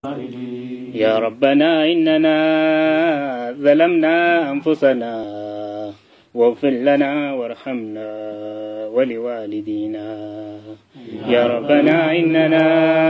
يا ربنا إننا ظلمنا أنفسنا واغفر لنا وارحمنا ولوالدينا. يا ربنا إننا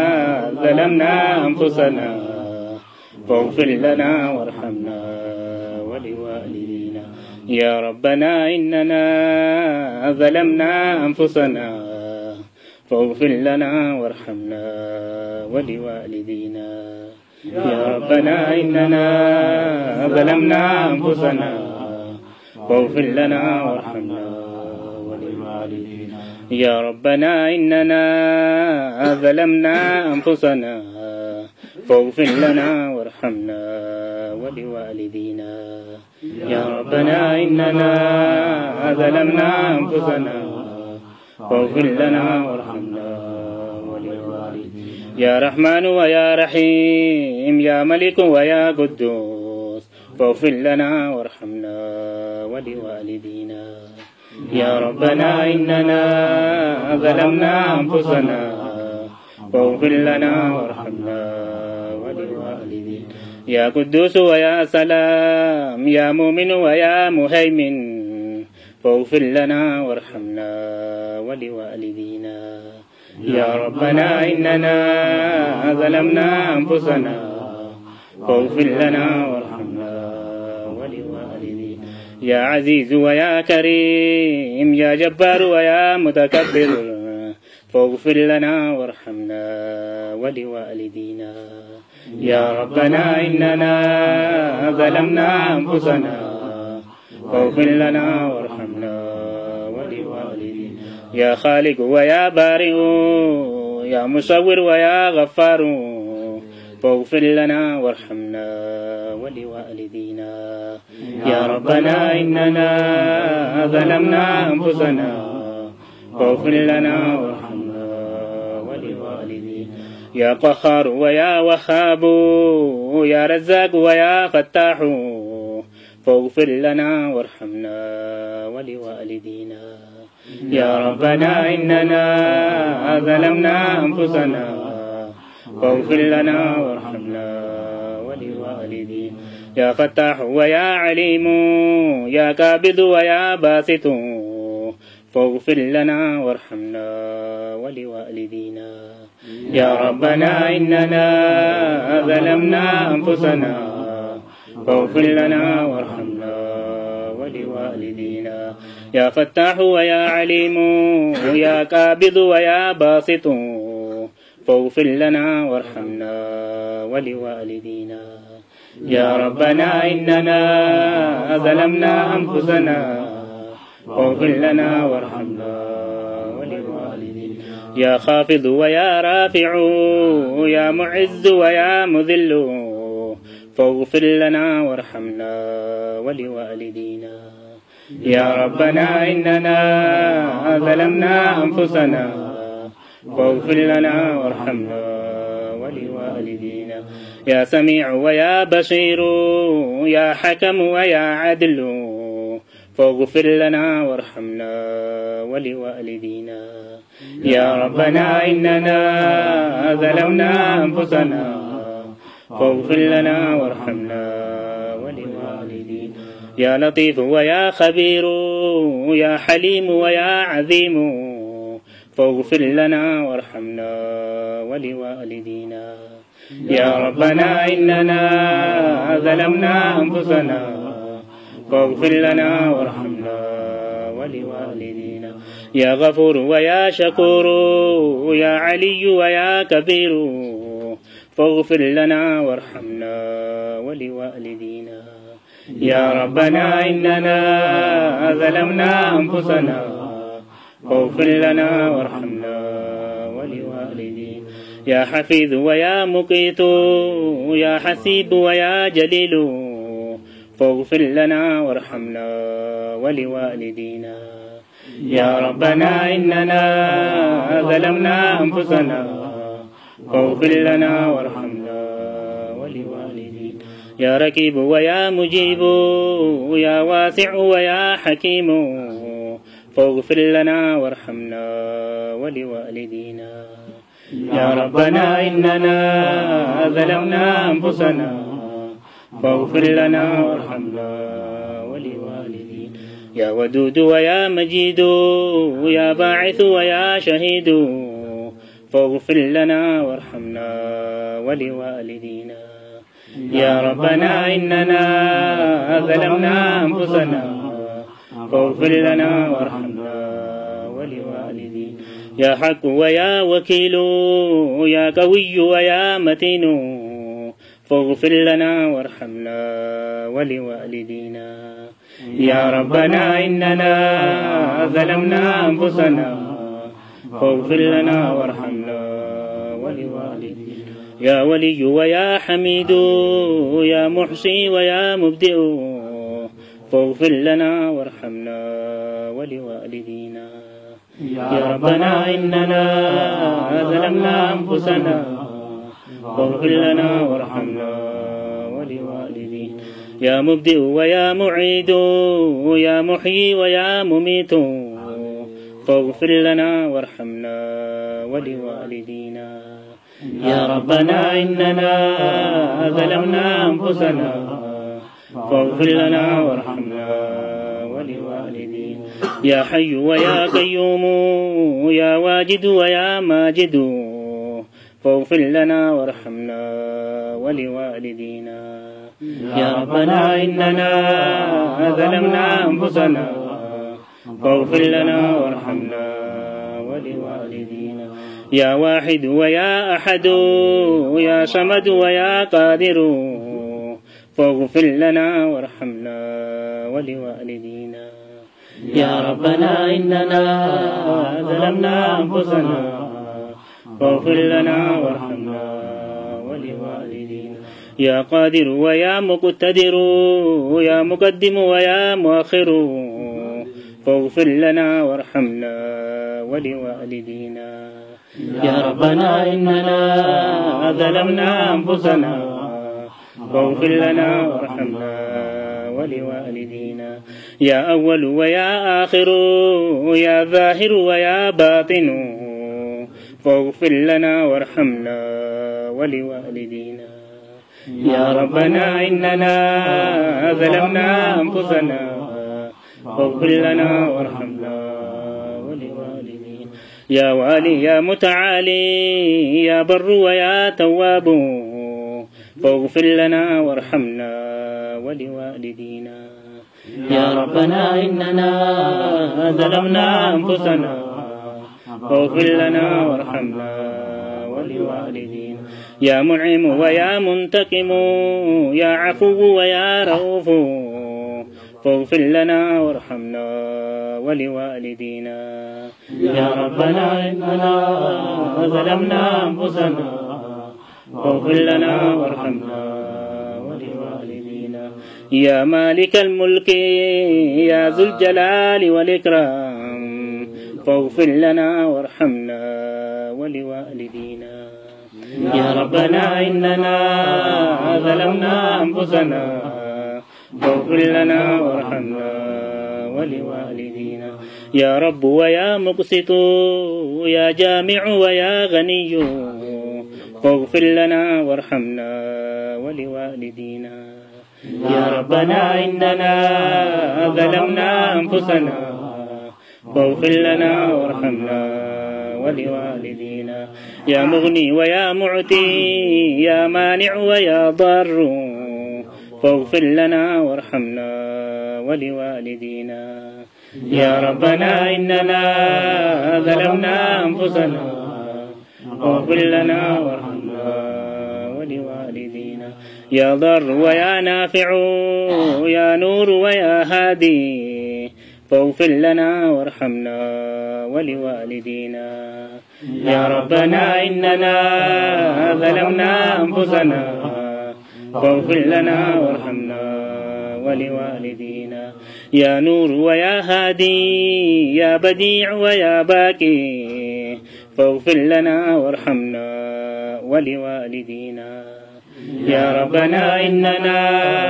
ظلمنا أنفسنا واغفر لنا وارحمنا ولوالدينا. يا ربنا إننا ظلمنا أنفسنا فاغفر لنا وارحمنا ولوالدينا. يا ربنا إننا ظلمنا أنفسنا فاغفر لنا وارحمنا ولوالدينا. يا ربنا إننا ظلمنا أنفسنا فاغفر لنا وارحمنا ولوالدينا. يا ربنا إننا ظلمنا أنفسنا فاغفر لنا وارحمنا ولوالدينا. يا رحمن ويا رحيم يا ملك ويا قدوس فاغفر لنا وارحمنا ولوالدينا. يا ربنا إننا ظلمنا أنفسنا فاغفر لنا وارحمنا ولوالدينا. يا قدوس ويا سلام يا مؤمن ويا مهيمن فاغفر لنا وارحمنا ولوالدينا. يا ربنا إننا ظلمنا أنفسنا فاغفر لنا وارحمنا ولوالدينا. يا عزيز ويا كريم يا جبار ويا متكبر فاغفر لنا وارحمنا ولوالدينا. يا ربنا إننا ظلمنا أنفسنا فاغفر لنا وارحمنا ولوالدينا. يا خالق ويا بارئ يا مصور ويا غفار فاغفر لنا وارحمنا ولوالدينا. يا ربنا إننا ظلمنا أنفسنا فاغفر لنا وارحمنا ولوالدينا. يا قهار ويا وهاب يا رزاق ويا فتاح فاغفر لنا وارحمنا ولوالدينا. يا ربنا إننا ظلمنا أنفسنا فاغفر لنا وارحمنا ولوالدينا. يا فتاح ويا عليم يا قابض ويا باسط فاغفر لنا وارحمنا ولوالدينا. يا ربنا إننا ظلمنا أنفسنا فاغفر لنا وارحمنا ولوالدينا. يا فتاح ويا عليم يا قابض ويا باسط فاغفر لنا وارحمنا ولوالدينا. يا ربنا إننا ظلمنا أنفسنا فاغفر لنا وارحمنا ولوالدينا. يا خافض ويا رافع يا معز ويا مذل فاغفر لنا وارحمنا ولوالدينا. يا ربنا إننا ظلمنا أنفسنا فاغفر لنا وارحمنا ولوالدينا. يا سميع ويا بصير يا حكم ويا عدل فاغفر لنا وارحمنا ولوالدينا. يا ربنا إننا ظلمنا أنفسنا فاغفر لنا وارحمنا ولوالدينا. يا لطيف ويا خبير يا حليم ويا عظيم فاغفر لنا وارحمنا ولوالدينا. يا ربنا إننا ظلمنا أنفسنا فاغفر لنا وارحمنا ولوالدينا. يا غفور ويا شكور يا علي ويا كبير فاغفر لنا وارحمنا ولوالدينا. يا ربنا إننا ظلمنا أنفسنا فاغفر لنا وارحمنا ولوالدينا. يا حفيظ ويا مقيت يا حسيب ويا جليل فاغفر لنا وارحمنا ولوالدينا. يا ربنا إننا ظلمنا أنفسنا فاغفر لنا وارحمنا ولوالدينا. يا ركيب ويا مجيب يا واسع ويا حكيم فاغفر لنا وارحمنا ولوالدينا. يا ربنا إننا ظلمنا أنفسنا فاغفر لنا وارحمنا ولوالدينا. يا ودود ويا مجيد يا باعث ويا شهيد فاغفر لنا وارحمنا ولوالدينا. يا ربنا إننا ظلمنا أنفسنا فاغفر لنا وارحمنا ولوالدينا. يا حق ويا وكيل يا قوي ويا متين فاغفر لنا وارحمنا ولوالدينا. يا ربنا إننا ظلمنا أنفسنا فاغفر لنا وارحمنا ولوالدينا. يا ولي ويا حميد يا محصي ويا مبدئ فاغفر لنا وارحمنا ولوالدينا. يا ربنا إننا ظلمنا أنفسنا فاغفر لنا وارحمنا ولوالدينا. يا مبدئ ويا معيد يا محيي ويا مميت فاغفر لنا وارحمنا ولوالدينا. يا ربنا إننا ظلمنا أنفسنا فاغفر لنا وارحمنا ولوالدينا. يا حي ويا قيوم يا واجد ويا ماجد فاغفر لنا وارحمنا ولوالدينا. يا ربنا إننا ظلمنا أنفسنا فاغفر لنا وارحمنا ولوالدينا. يا واحد ويا أحد يا صمد ويا قادر فاغفر لنا وارحمنا ولوالدينا. يا ربنا إننا ظلمنا أنفسنا فاغفر لنا وارحمنا ولوالدينا. يا قادر ويا مقتدر يا مقدم ويا مؤخر فاغفر لنا وارحمنا ولوالدينا. يا ربنا إننا ظلمنا أنفسنا فاغفر لنا وارحمنا ولوالدينا. يا أول ويا آخر يا ظاهر ويا باطن فاغفر لنا وارحمنا ولوالدينا. يا ربنا إننا ظلمنا أنفسنا فاغفر لنا وارحمنا ولوالدينا. يا والي يا متعالي يا بر ويا تواب فاغفر لنا وارحمنا ولوالدينا. يا ربنا إننا ظلمنا أنفسنا فاغفر لنا وارحمنا ولوالدينا. يا منعم ويا منتقم يا عفو ويا رؤوف فاغفر لنا وارحمنا ولوالدينا. يا ربنا إننا ظلمنا أنفسنا فاغفر لنا وارحمنا ولوالدينا. يا مالك الملك يا ذو الجلال والإكرام فاغفر لنا وارحمنا ولوالدينا. يا ربنا إننا ظلمنا أنفسنا فاغفر لنا وارحمنا ولوالدينا. يا رب ويا مقسط يا جامع ويا غني فاغفر لنا وارحمنا ولوالدينا. يا ربنا إننا ظلمنا أنفسنا فاغفر لنا وارحمنا ولوالدينا. يا مغني ويا معطي يا مانع ويا ضار فاغفر لنا وارحمنا ولوالدينا. يا ربنا إننا ظلمنا أنفسنا فاغفر لنا وارحمنا ولوالدينا. يا ضر ويا نافع يا نور ويا هادي فاغفر لنا وارحمنا ولوالدينا. يا ربنا إننا ظلمنا أنفسنا فاغفر لنا وارحمنا ولوالدينا. يا نور ويا هادي يا بديع ويا باقي فاغفر لنا وارحمنا ولوالدينا. يا ربنا إننا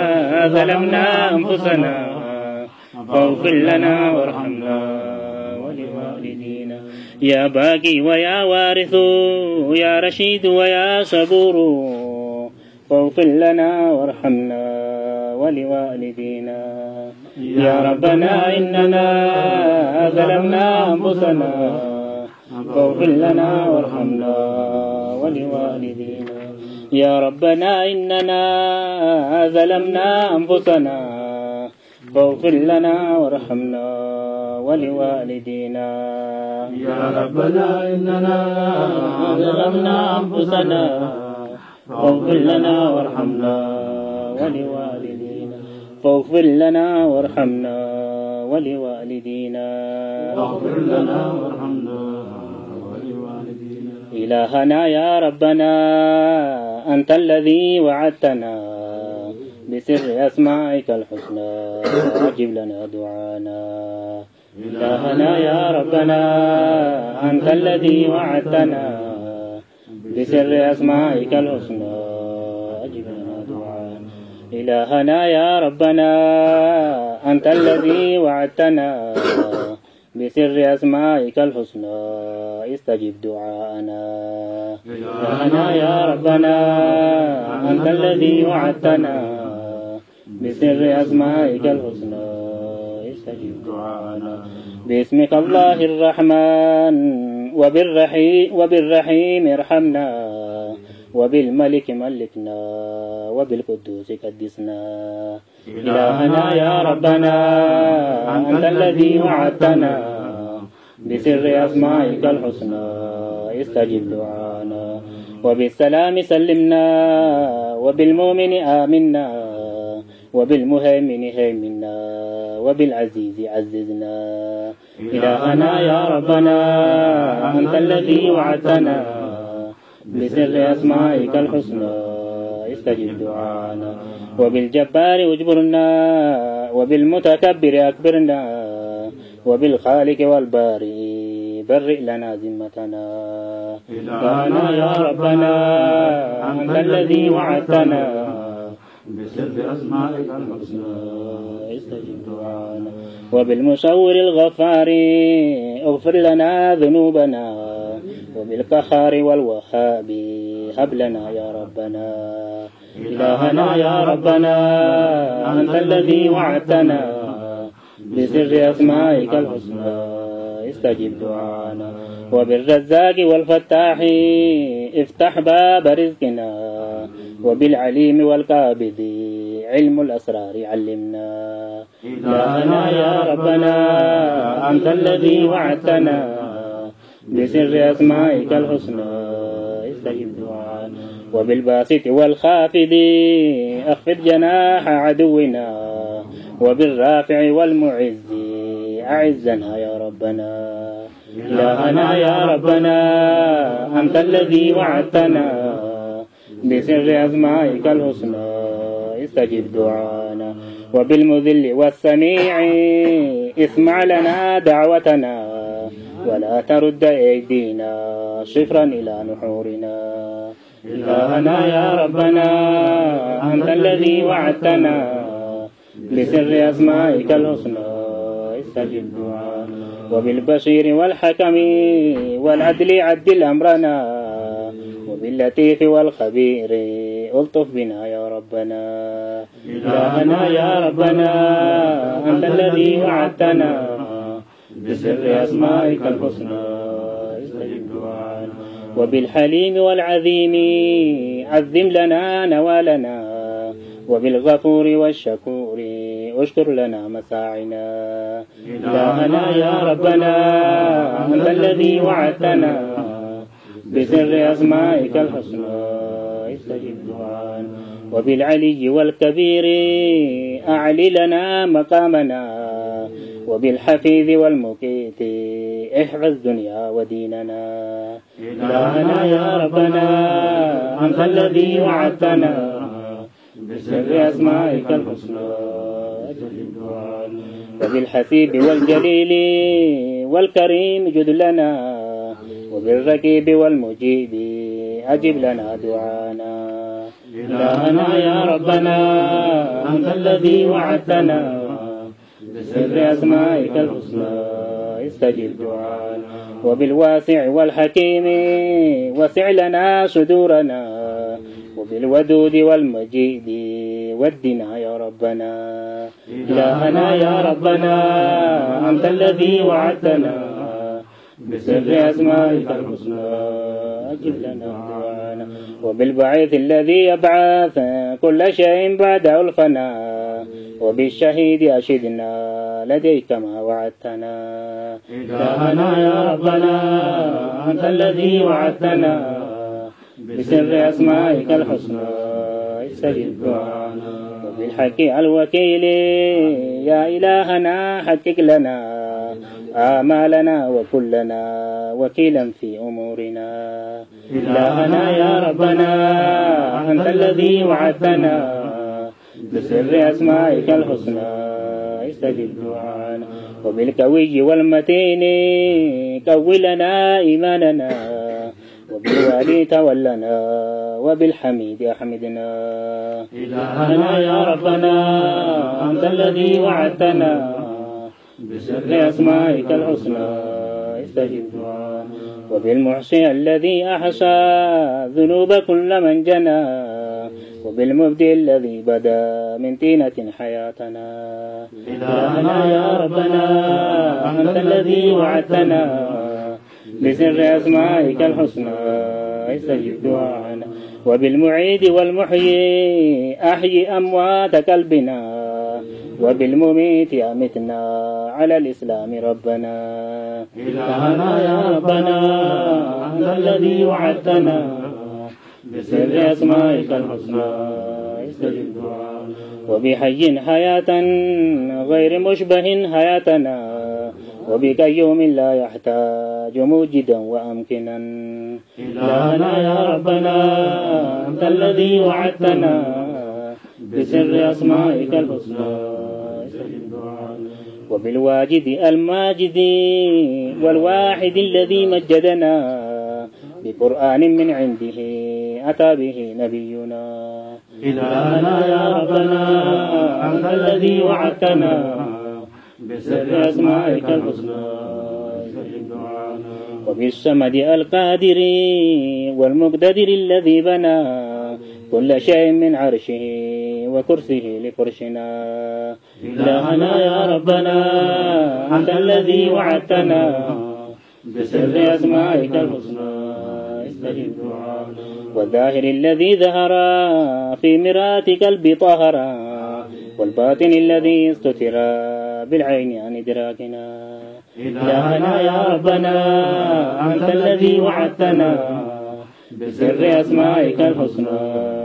ظلمنا أنفسنا فاغفر لنا وارحمنا ولوالدينا. يا باقي ويا وارث يا رشيد ويا صبور فاغفر لنا وارحمنا ولوالدينا. يا ربنا إننا ظلمنا أنفسنا فاغفر لنا وارحمنا ولوالدينا. يا ربنا إننا ظلمنا أنفسنا فاغفر لنا وارحمنا ولوالدينا. يا ربنا إننا ظلمنا أنفسنا فاغفر لنا وارحمنا ولوالدينا. فاغفر لنا وارحمنا ولوالدينا. فاغفر لنا وارحمنا ولوالدينا. إلهنا يا ربنا أنت الذي وعدتنا بسر أسمائك الحسنى أجب لنا دعانا. إلهنا يا ربنا أنت الذي وعدتنا بسر أسمائك الحسنى أجب لنا دعانا. إلهنا يا ربنا أنت الذي وعدتنا بسر أسمائك الحسنى استجب دعاءنا. إلهنا يا ربنا أنت الذي وعدتنا بسر أسمائك الحسنى استجب دعانا. باسمك الله الرحمن وبالرحيم ارحمنا وبالملك ملكنا وبالقدوس قدسنا. إلهنا يا ربنا أنت الذي وعدتنا بسر أسمائك الحسنى استجب دعانا. وبالسلام سلمنا وبالمؤمن آمنا وبالمهيمن هيمنا وبالعزيز عززنا. إلهنا يا ربنا أنت الذي وعدتنا بسر أسمائك الحسنى استجب دعانا. وبالجبار اجبرنا وبالمتكبر أكبرنا وبالخالق والباري برئ لنا ذمتنا. إلهنا يا ربنا أنت الذي وعدتنا بسر أسمائك الحسنى استجب دعانا. وبالمصور الغفار اغفر لنا ذنوبنا وبالقهار والوهاب هب لنا يا ربنا. إلهنا يا ربنا أنت الذي وعدتنا بسر أسمائك الحسنى استجب دعانا. وبالرزاق والفتاح افتح باب رزقنا وبالعليم والقابض علم الأسرار علمنا. إلهنا يا ربنا أنت الذي وعدتنا بسر أسمائك الحسنى استجب دعانا. وبالباسط والخافض أخفض جناح عدونا وبالرافع والمعز أعزنا يا ربنا. إلهنا يا ربنا أنت الذي وعدتنا بسر أسمائك الحسنى استجب دعانا. وبالمذل والسميع اسمع لنا دعوتنا ولا ترد أيدينا شفرا إلى نحورنا. إلهنا يا ربنا أنت الذي وعدتنا بسر أسمائك الحسنى استجب دعانا. وبالبشير والحكم والعدل عدل أمرنا وباللطيف والخبير ألطف بنا يا ربنا. إلهنا يا ربنا أنت الذي وعدتنا بسر أسمائك الحسنى استجب دعانا. وبالحليم والعظيم عظم لنا نوالنا وبالغفور والشكور اشكر لنا مساعنا. إلهنا يا ربنا أنت الذي وعدتنا بسر أسمائك الحسنى استجب دعانا. وبالعلي والكبير أعلي لنا مقامنا وبالحفيظ والمقيت احفظ دنيا وديننا. إلهنا يا ربنا أنت الذي وعدتنا بسر أسمائك الحسنى استجب دعانا. وبالحسيب والجليل والكريم جد لنا وبالرقيب والمجيب أجب لنا دعانا. إلهنا يا ربنا أنت الذي وعدتنا بسر أسمائك الحسنى استجب دعانا. وبالواسع والحكيم وسع لنا صدورنا وبالودود والمجيد ودنا يا ربنا إلهنا يا ربنا أنت الذي وعدتنا بسر أسمائك الحسنى أجب لنا دعانا وبالبعيث الذي يبعث كل شيء بعد الفناء وبالشهيد أشدنا لديك ما وعدتنا إلهنا يا ربنا أنت الذي وعدتنا بسر أسمائك الحسنى استجب دعانا وبالحق الوكيل يا إلهنا حقق لنا آمالنا وكلنا وكيلا في أمورنا إلهنا يا ربنا أنت الذي وعدتنا بسر أسمائك الحسنى استجب دعانا وبالقوي والمتين قوي لنا إيماننا وبالوالي تولنا وبالحميد أحمدنا إلهنا يا ربنا أنت الذي وعدتنا بسر أسمائك الحسنى استجب دعانا وبالمحصي الذي أحصى ذنوب كل من جنى وبالمبدئ الذي بدا من طينة حياتنا إلهنا يا ربنا أنت الذي وعدتنا بسر أسمائك الحسنى استجب دعانا وبالمعيد والمحيي أحيي أموات قلبنا وبالمميت أمتنا على الإسلام ربنا إلهنا يا ربنا أنت الذي وعدتنا بسر أسمائك الحسنى استجب دعانا وبحي حياة غير مشبه حياتنا وبقيوم لا يحتاج موجدا وأمكنا إلهنا يا ربنا أنت الذي وعدتنا بسر أسمائك الحسنى استجب دعانا وبالواجد الماجد والواحد الذي مجدنا بقرآن من عنده أتى به نبينا إلهنا يا ربنا أنت الذي وعدتنا بسر أسمائك الحسنى استجب دعانا وبالصمد القادر والمقتدر الذي بنى كل شيء من عرشه وكرسيه لفرشنا إلهنا يا ربنا أنت الذي وعدتنا بسر أسمائك الحسنى استجب دعانا والظاهر الذي ظهر في مرآة قلبي طهرا والباطن الذي استتر بالعين عن إدراكنا إلهنا يا ربنا أنت الذي وعدتنا بسر أسمائك الحسنى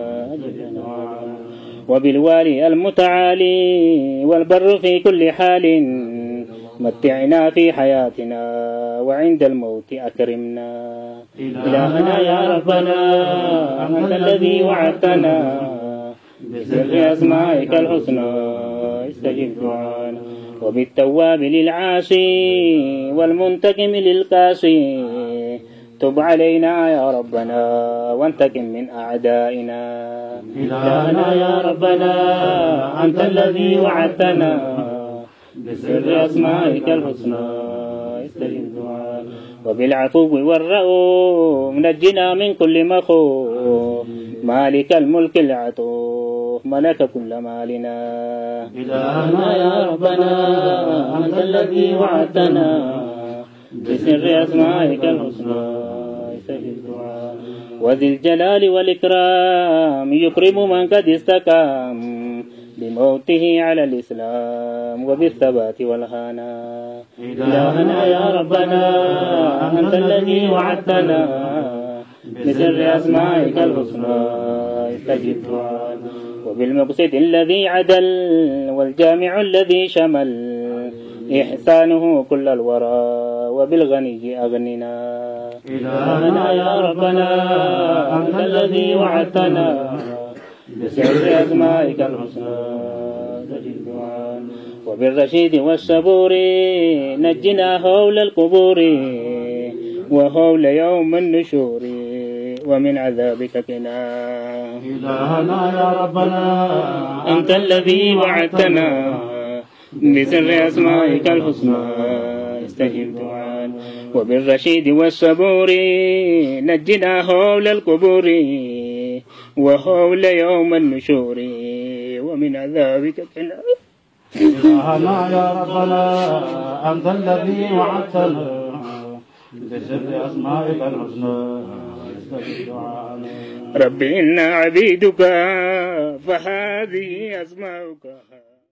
وبالوالي المتعالي والبر في كل حال متعنا في حياتنا وعند الموت أكرمنا إلهنا يا ربنا أنت الذي وعدتنا بسر أسمائك الحسنى استجب دعانا وبالتواب للعاصي والمنتقم للقاسي تب علينا يا ربنا وانتقم من أعدائنا إلهنا يا ربنا أنت الذي وعدتنا بسر أسمائك الحسنى استجب دعانا وبالعفو والرؤوف نجنا من كل مخوف مالك الملك العطوف ملك كل مالنا إلهنا يا ربنا أنت الذي وعدتنا بسر أسمائك الحسنى استجب دعانا وذي الجلال والإكرام يكرم من قد استقام بموته على الإسلام وبالثبات والهنا إلهنا يا ربنا أنت الذي وعدتنا بسر أسمائك الحسنى استجب دعانا وبالمقصد الذي عدل والجامع الذي شمل إحسانه كل الورى وبالغني أغننا إلهنا يا ربنا أنت الذي وعدتنا بسر أسمائك الحسنى استجب دعانا وبالرشيد والصبور نجنا هول القبور وهول يوم النشور ومن عذابك قنا إلهنا يا ربنا أنت الذي وعدتنا بسر أسمائك الحسنى استجب دعانا وبالرشيد والصبور نجنا حول القبور وحول يوم النشور ومن عذابك قنا. إلهنا يا ربنا أنت الذي وعدتنا بسر أسمائك الحسنى استجب دعاءنا. رب إنا عبيدك فهذه أسماؤك.